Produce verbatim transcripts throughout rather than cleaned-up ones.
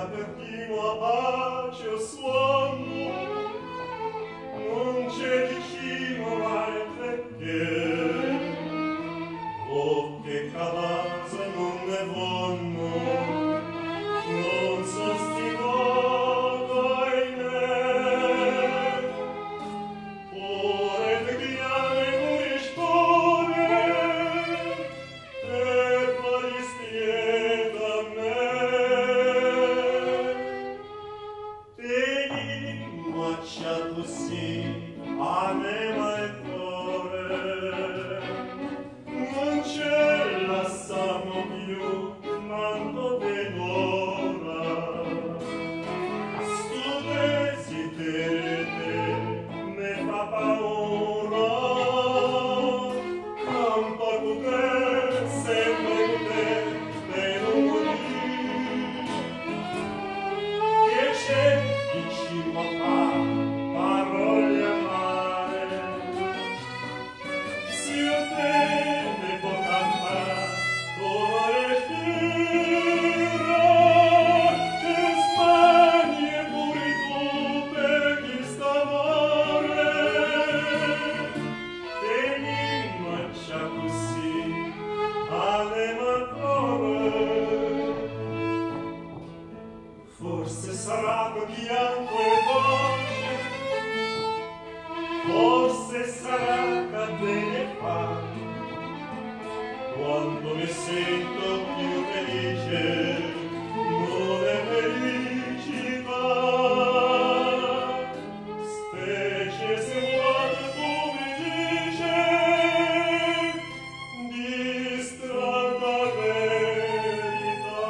perché a pace o sonno non c'è vicino mai perché o che casa non ne vanno non sostiene in me ore de ghiane muristone e faristie da me Teni macciato sì a me ma il cuore non ce la sanno più manco venora stu desiderete me fa paura campa con te sempre con te per non morire che c'è chi ci ma fa parole amare si io te ne può campare come respira che smanie pure tu per chi sta amore teni maccia così anima cuore forse sarà pianto e voce forse sarà cadere fa quando mi sento più felice non è felicità specie se vuole tu mi dice di strada verità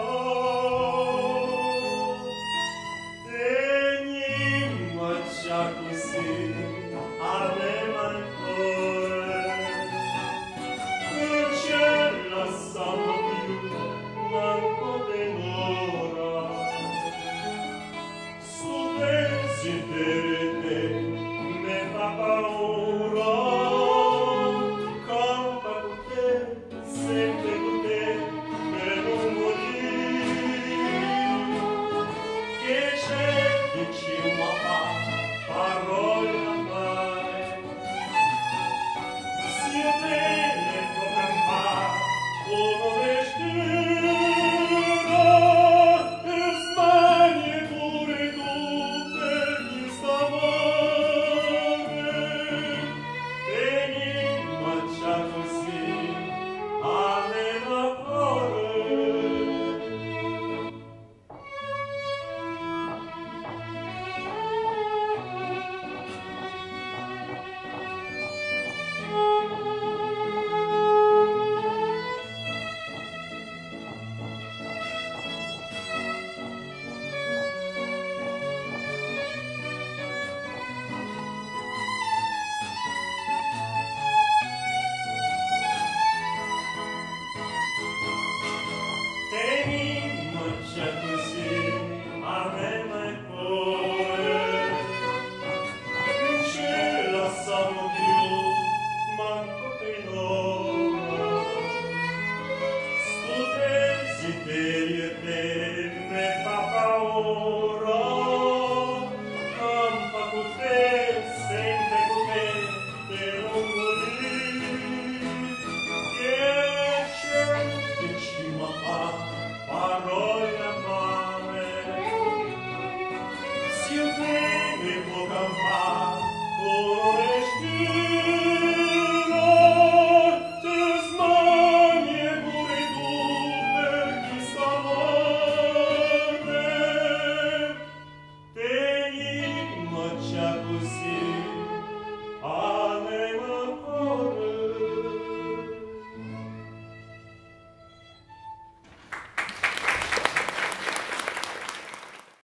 Teni maccia così a me ancora non c'è la sanno più manco tenora su desiderete me fa paura campa con te sempre con te per non morire che c'è che ci fa parole amare si io bene può campare come respira e smanie pure tu per chi sta amare teni maccia così anima cuore Teni maccia così a me ma il cuore non ce la sanno più manco tenora stu desiderio e te